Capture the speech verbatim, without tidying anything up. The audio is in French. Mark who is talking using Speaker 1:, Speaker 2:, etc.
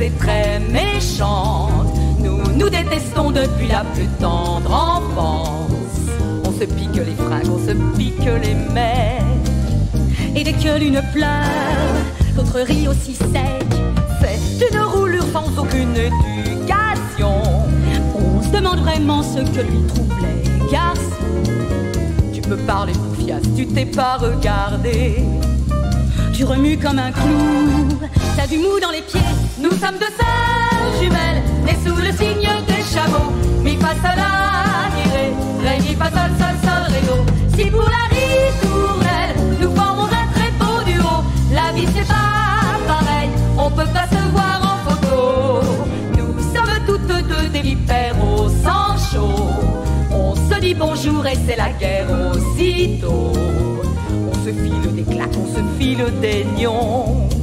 Speaker 1: est très méchante. Nous nous détestons depuis la plus tendre enfance. On se pique les fringues, on se pique les mets. Et dès que l'une pleure, l'autre rit aussi sec. C'est une roulure sans aucune éducation. On se demande vraiment ce que lui trouvent les garçons. Tu peux parler poufias, tu t'es pas regardé. Tu remues comme un clou, t'as du mou dans les pieds. Nous sommes deux sœurs jumelles, nées sous le signe des chameaux. Mi fa sol la mi ré, ré mi fa sol sol sol ré do. Si pour la ritournelle, nous formons un très beau duo. La vie c'est pas pareil, on peut pas se voir en photo. Nous sommes toutes deux des vipères au sang chaud. On se dit bonjour et c'est la guerre aussitôt. On se file des claques, on se file des nions.